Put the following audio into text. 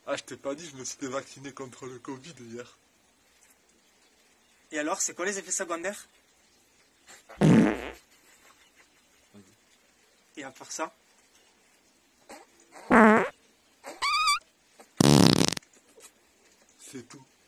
Ah, je t'ai pas dit, je me suis fait vacciner contre le Covid hier. Et alors, c'est quoi les effets secondaires? Et à part ça? C'est tout.